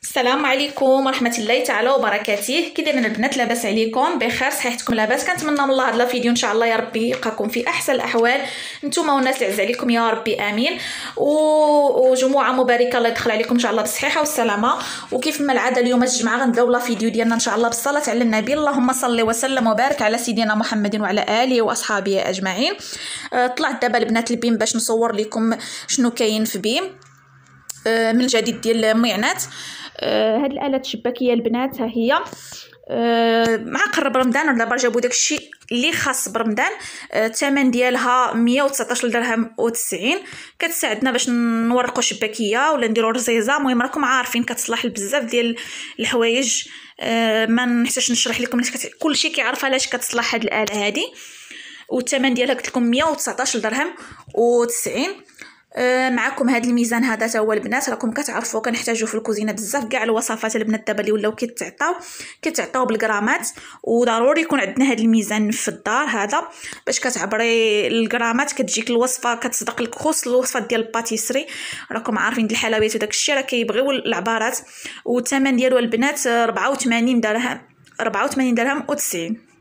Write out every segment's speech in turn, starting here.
السلام عليكم ورحمه الله تعالى وبركاته. كي دايرين البنات؟ لاباس عليكم؟ بخير؟ صحتكم لاباس؟ كنتمنى من الله هذا الفيديو ان شاء الله يا ربي يلقاكم في احسن الاحوال نتوما والناس اللي عز عليكم يا ربي امين. وجمعه مباركه الله يدخل عليكم ان شاء الله بالصحه والسلامه. وكيف ما العاده اليوم الجمعه غنبداو لا فيديو ديالنا ان شاء الله بالصلاه على النبي. اللهم صل وسلم وبارك على سيدنا محمد وعلى اله واصحابه اجمعين. طلعت دابا البنات لبيم باش نصور لكم شنو كاين في بيم من الجديد ديال المعينات. هاد الالات الشباكيه البنات ها هي مع قرب رمضان دابا جابوا داكشي اللي خاص برمضان. الثمن ديالها 119 درهم و90. كتساعدنا باش نورقوا شباكيه ولا نديروا رزيزه. المهم راكم عارفين كتصلح لبزاف ديال الحوايج. ما نحتاجش نشرح لكم كلشي كيعرف علاش كتصلح هاد الاله هادي. والثمن ديالها قلت لكم 119 درهم و90. معكم هذا الميزان هذا تا هو البنات، راكم كتعرفوا كنحتاجوا في الكوزينه بزاف كاع الوصفات البنات دابا اللي ولاو كيتعطاو بالغرامات. وضروري يكون عندنا هذا الميزان في الدار هذا باش كتعبري الغرامات كتجيك الوصفه كتصدق لك. خصوص الوصفات ديال الباتيسري راكم عارفين ديال الحلويات وداك الشيء راه كيبغيو العبارات. والثمن ديالو البنات 84 درهم و90.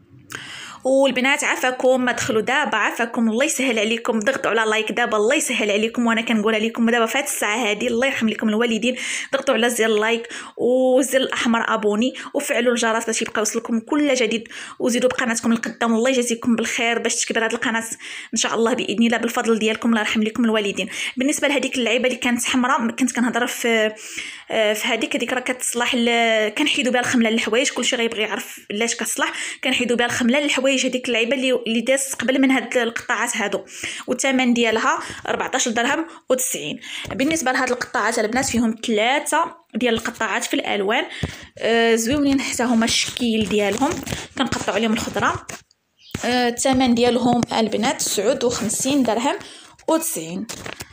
والبنات عافاكم ما دخلوا دابا، عافاكم الله يسهل عليكم، ضغطوا على لايك دابا الله يسهل عليكم. وانا كنقولها لكم دابا في هذه الساعه هذه الله يرحم لكم الوالدين، ضغطوا على زر اللايك والزر الاحمر ابوني وفعلوا الجرس باش يبقى يوصلكم كل جديد. وزيدوا بقناتكم القدام والله يجازيكم بالخير باش تكبر هذه القناه ان شاء الله باذن الله بالفضل ديالكم الله يرحم لكم الوالدين. بالنسبه لهذيك اللعيبه اللي كانت حمراء كنت كنهضر في هذيك راه كتصلح كنحيدوا بها الخمله للحوايج. كلشي غيبغي يعرف علاش كتصلح. كنحيدوا بها الخمله للحوايج هذيك اللعيبه اللي دازت قبل من هاد القطاعات هادو. والثمن ديالها 14 درهم و90. بالنسبه لهاد القطاعات البنات فيهم 3 ديال القطاعات في الالوان زويونين حتى هما الشكل ديالهم كنقطعوا عليهم الخضره. الثمن ديالهم البنات 59 درهم و90.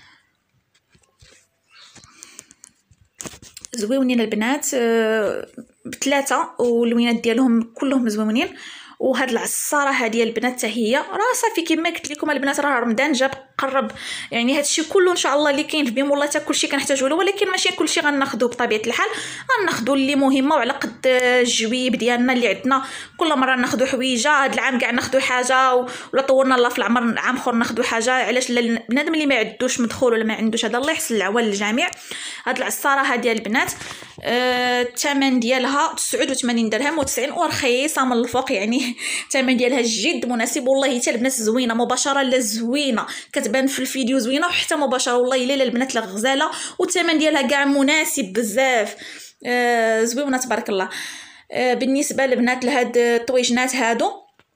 زويونين البنات بثلاثه واللوينات ديالهم كلهم زويونين. وهاد العصاره هذه البنات حتى هي راه صافي كما قلت لكم البنات راه رمضان جاب قرب. يعني هادشي كله ان شاء الله اللي كاين في بيم والله حتى كلشي كنحتاجو له، ولكن ماشي كلشي غناخذوه بطبيعه الحال. غناخذوا اللي مهمه وعلى قد الجويب ديالنا اللي عندنا. كل مره ناخذوا حويجه، هاد العام كاع ناخذوا حاجه ولا طورنا الله في العمر عام اخر ناخذوا حاجه. علاش بنادم اللي ما عندوش مدخول ولا ما عندوش هذا الله يحسن العوان للجميع. هاد العصاره هذه البنات الثمن ديالها 89 درهم و90 ورخيصه من الفوق. يعني الثمن ديالها جد مناسب والله حتى البنات زوينه مباشره لا زوينه كتبان في الفيديو زوينه وحتى مباشره والله الا البنات لا غزاله. والثمن ديالها كاع مناسب بزاف زوينه تبارك الله. بالنسبه للبنات لهاد الطويجنات هادو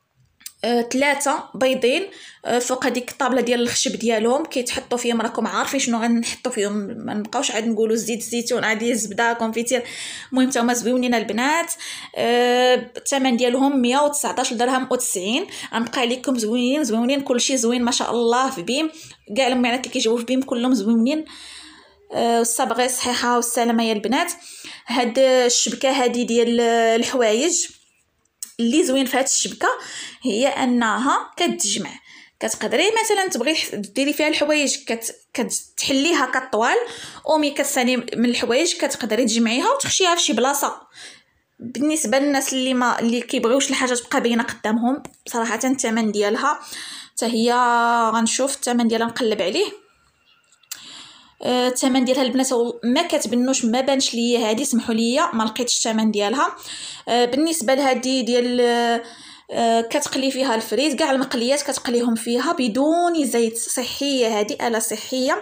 3 بيضين فوق هذيك الطابله ديال الخشب ديالهم كيتحطوا فيهم. راكم عارفين شنو غنحطوا فيهم، ما نبقاوش عاد نقولوا زيت الزيتون عادي الزبده كونفيتير. المهم حتى هما زويونين البنات. الثمن ديالهم 119 درهم و90. غنبقى عليكم زوينين كلشي زوين ما شاء الله في بيم. كاع المعينات اللي كيجيو في بيم كلهم زوينين. والصبغه الصحيحه والسلامه يا البنات. هاد الشبكه هذه ديال الحوايج اللي زوين في هاد الشبكه هي انها كتجمع. كتقدري مثلا تبغي ديري فيها الحوايج كتحليها كطوال ومي كتسالي من الحوايج كتقدري تجمعيها وتخشيها في شي بلاصه. بالنسبه للناس اللي كيبغيوش الحاجه تبقى باينه قدامهم صراحه الثمن ديالها حتى هي غنشوف الثمن ديالها نقلب عليه. الثمن ديالها البنات ما كتبنوش ما بانش ليا هذه سمحوا لي ما لقيتش الثمن ديالها. بالنسبه لهذه ديال كتقلي فيها الفريز كاع المقليات كتقليهم فيها بدون زيت. صحيه هذه آلة صحيه.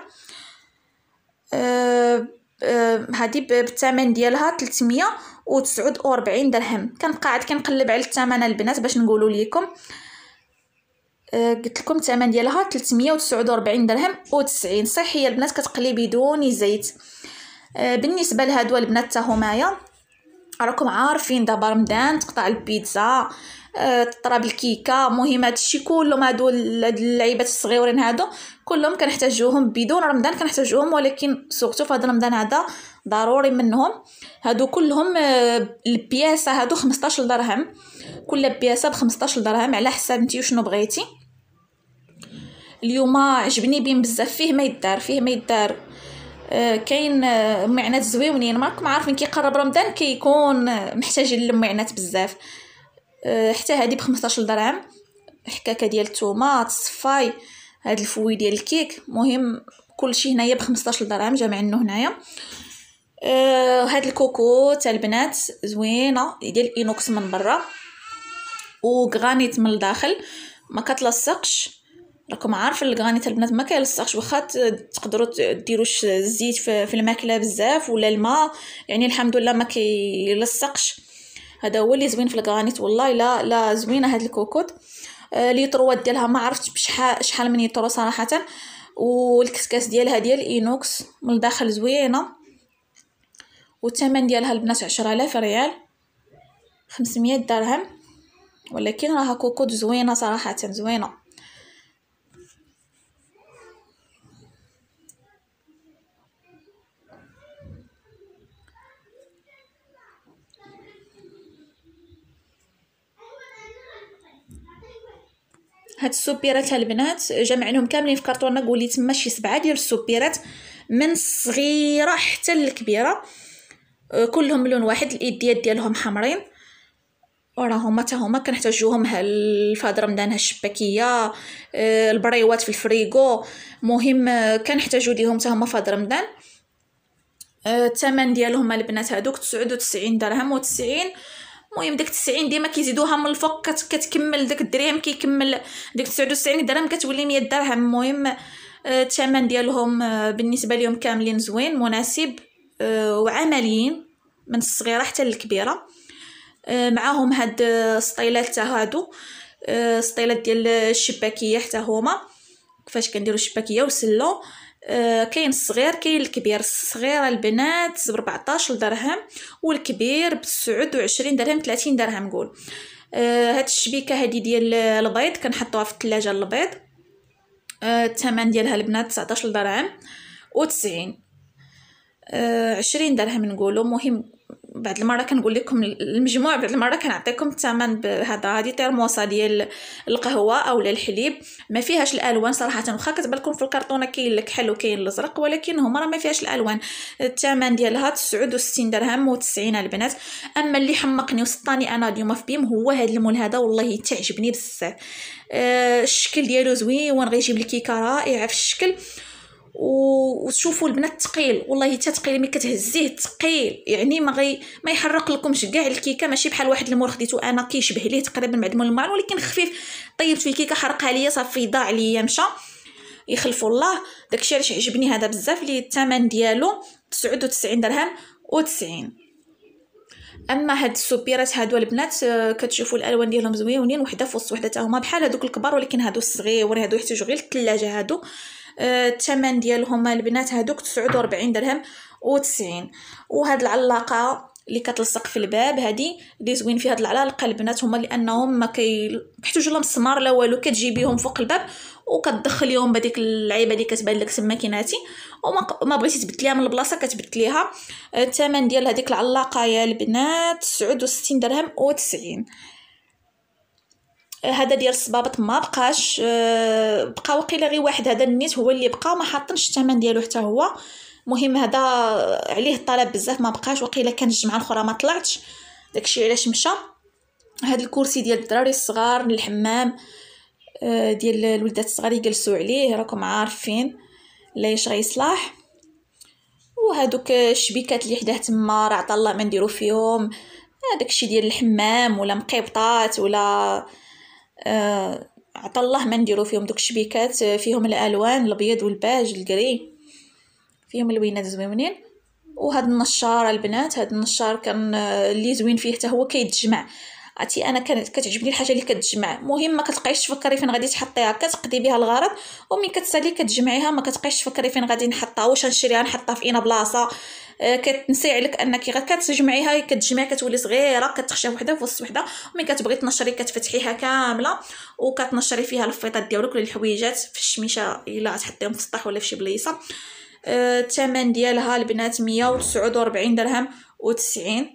هذه بالثمن ديالها 349 درهم. كنبقى عاد كنقلب على الثمن البنات باش نقولوا لكم. قلت لكم الثمن ديالها 349 درهم و90. صحيه البنات كتقلي بدون زيت. بالنسبه لهادو البنات حتى همايا راكم عارفين دابا رمضان تقطع البيتزا تطرب الكيكه. مهم هادشي كلهم هادو اللعيبات الصغيورين هادو كلهم كنحتاجوهم بدون رمضان كنحتاجوهم، ولكن سورتو في هذا رمضان هذا ضروري منهم. هادو كلهم البياسه هادو 15 درهم. كل بياسه ب 15 درهم على حساب نتي وشنو بغيتي. اليوم عجبني بين بزاف فيه ما يدار كاين معنات زويونين، راكم عارفين كيقرب رمضان كيكون محتاجين للمعنات بزاف. حتى هذه ب15 درهم، حكاكه ديال الثومه، الصفاي، هاد الفوي ديال الكيك، مهم كلشي هنايا ب15 درهم جامعينو هنايا. هاد الكوكو تاع البنات زوينه ديال اينوكس من برا وغرانيت من الداخل، ما كتلصقش. راكم عارفين الغرانيت البنات ما كيلصقش، واخا تقدروا ديروا الزيت في الماكله بزاف ولا الماء، يعني الحمد لله ما كيلصقش. هذا هو اللي زوين في الغرانيت والله. لا زوينه هاد الكوكوط. ليطروات ديالها ما عرفتش شحال من يطرو صراحه. والكسكاس ديالها ديال اينوكس من الداخل زوينه، والثمن ديالها البنات 10,000 ريال، 500 درهم، ولكن راها كوكوط زوينه صراحه زوينه. هاد السوبيرات البنات جمعناهم كاملين في كرتونه، قولي تما شي 7 ديال السوبيرات من الصغيره حتى الكبيره، كلهم لون واحد، الايديات ديالهم حمرين، وراهم حتى هما كنحتاجوهم لفهاد رمضان. الشباكيه، البريوات في الفريغو، مهم كنحتاجو ليهم حتى هما فهاد رمضان. الثمن ديالهم البنات هادوك 99 درهم و90. المهم ديك 90 ديما كيزيدوها من الفوق، كتكمل داك الدرهم كيكمل ديك 99 درهم كتولي 100 درهم. المهم الثمن ديالهم بالنسبه ليهم كاملين زوين مناسب وعمليين من الصغيره حتى للكبيره. معاهم هاد سطيلات تاع هادو، سطيلات ديال الشباكيه حتى هما كيفاش كنديروا الشباكيه وسلو. كاين الصغير كاين الكبير. الصغيره البنات ب 14 درهم والكبير ب 29 درهم 30 درهم نقول. هاد الشبيكه هذه ديال البيض كنحطوها في الثلاجه البيض. الثمن ديالها البنات 19 درهم و90، 20 درهم نقولوا. مهم بعد المره كنقول لكم المجموع، بعد المره كنعطيكم الثمن بهذا. هذه ترموسه ديال القهوه اولا الحليب، ما فيهاش الالوان صراحه، واخا كتبان لكم في الكرتونه كاين الكحل وكاين الازرق، ولكن هما راه ما فيهاش الالوان. الثمن ديالها 69 درهم و90 البنات. اما اللي حمقني وسطاني انا اليوم في بيم هو هذا المول هذا، والله تعجبني بزاف. الشكل ديالو زوين وغيجيب لك كيكه رائعه في الشكل. وتشوفوا البنات ثقيل والله، حتى ثقيل ملي كتهزيه ثقيل، يعني ما يحرق لكمش كاع الكيكه. ماشي بحال واحد المول خديته انا كيشبه ليه تقريبا بعد مول المعن، ولكن خفيف. طيبت في الكيكه حرقها ليا صافي ضاع ليا مشى، يخلفوا الله. داكشي علاش عجبني هذا بزاف. اللي الثمن ديالو 99 درهم و90. اما هاد السوبيرات هادو البنات كتشوفوا الالوان ديالهم زوينين، وحده في وسط وحده تا هما بحال هادوك الكبار، ولكن هادو الصغيور هادو يحتاجوا غير الثلاجه هادو. الثمن ديالهم البنات هادوك 49 درهم و90. وهاد العلاقه اللي كتلصق في الباب هادي اللي زوين فيها هاد العلاقه البنات هما لانهم ما كيحتاجوا لا مسمار لا والو، كتجيبيهم فوق الباب وكتدخليهم بديك اللعيبه اللي كتبان لك تما كيناتي، وما بغيتي تبدليها من البلاصه كتبدليها. الثمن ديال هذيك العلاقه يا البنات 69 درهم و90. هذا ديال الصبابط ما بقاش، بقى وقيله غير واحد، هذا النيت هو اللي بقى، ما حاطنش الثمن ديالو حتى هو. مهم هذا عليه الطلب بزاف ما بقاش، وقيله كان الجمعه الاخرى ما طلعتش، داكشي علاش مشى. هذا الكرسي ديال الدراري الصغار للحمام، ديال الولدات الصغار يجلسوا عليه، راكم عارفين ليش غيصلاح. وهذوك الشبيكات اللي حداه تما راه عطا الله ما نديرو فيهم، داكشي ديال الحمام ولا مقيبطات ولا عطا الله ما نديرو فيهم. دوك الشبيكات فيهم الالوان الابيض والباج الكري، فيهم الوينات زوينين. وهاد النشار البنات، هاد النشار كان اللي زوين فيه حتى هو كيتجمع. عرفتي انا كتعجبني الحاجه اللي كتجمع، مهم ما كتبقايش تفكري فين غادي تحطيها، كتقضي بها الغرض ومن كتسالي كتجمعيها، ما كتبقايش تفكري فين غادي نحطها، واش نشريها نحطها في اينا بلاصه. كتنسي عليك انك غير كتجمعيها، كتجمع كتولي صغيره كتخشى وحده في وسط وحده، ومن كتبغي تنشري كتفتحيها كامله وكتنشري فيها الفيطات ديالك ولا الحويجات في الشميشه الا تحطيهم في السطح ولا في شي بليصه. الثمن ديالها البنات 149 درهم و90.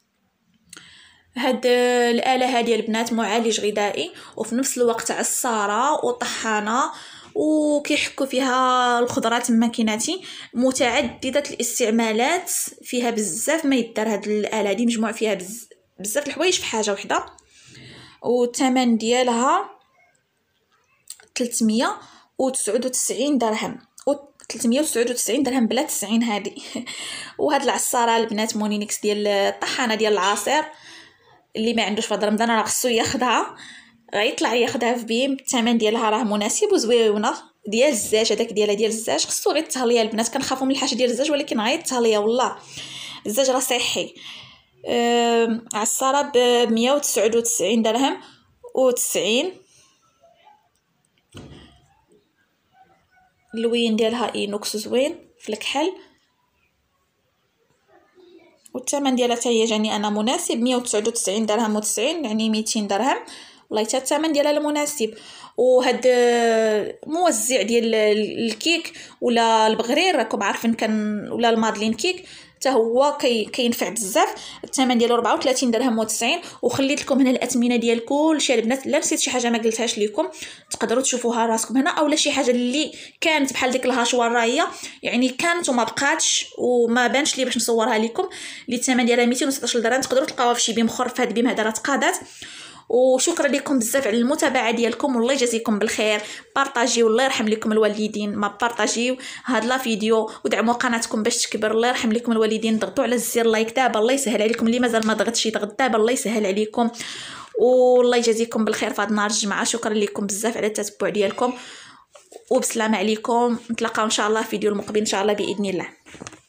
هاد الآلة هذه البنات معالج غذائي وفي نفس الوقت عصارة وطحانة وكيحكوا فيها الخضرات الماكيناتي متعدده الاستعمالات، فيها بزاف ما يدار. هاد الاله هادي مجموع فيها بزاف الحوايج في حاجه وحده. والثمن ديالها 399 درهم، و 399 درهم بلا 90 هذه. وهاد العصاره البنات مونينكس ديال الطحانه ديال العصير، اللي ما عندوش فهاد رمضان راه خصو ياخدها، غيطلع ياخدها في بيم. الثمن ديالها راه مناسب وزويونه. ديال الزاج، هذاك ديال الزاج خصو غير التهليه البنات، كنخافوا من الحاجه ديال الزاج ولكن غير التهليه والله الزاج راه صحي. عصاره ب 199 درهم و90. اللوين ديالها اينوكس زوين في الكحل، والثمن ديالها حتى هي جاني انا مناسب، 199 درهم و90 يعني 200 درهم. والله حتى الثمن ديالها المناسب. وهاد موزع ديال الكيك ولا البغرير راكم عارفين ولا المادلين كيك حتى هو كينفع بزاف. الثمن ديالو 34 درهم و90. وخليت لكم هنا الاثمنه ديال كلشي البنات، لا نسيت شي حاجه ما قلتهاش لكم تقدروا تشوفوها راسكم هنا، اولا شي حاجه اللي كانت بحال ديك الهاشوار راهي يعني كانت وما بقاتش وما بانش لي باش نصورها لكم، اللي الثمن ديالها 216 درهم. تقدروا تلقاوها في شي بيم اخر، في هاد البيم هذا راه تقادات. وشكرا لكم بزاف على المتابعه ديالكم، والله يجازيكم بالخير. بارطاجيو، الله يرحم لكم الوالدين ما بارطاجيو هاد لا فيديو، ودعموا قناتكم باش تكبر. الله يرحم لكم الوالدين، ضغطوا على الزر لايك دابا، الله يسهل عليكم. اللي مازال ما ضغطش يضغط دابا، الله يسهل عليكم. والله يجازيكم بالخير في هاد نهار الجمعه. شكرا لكم بزاف على التتبع ديالكم، وبسلامه عليكم. نتلاقاو ان شاء الله في فيديو المقبل ان شاء الله باذن الله.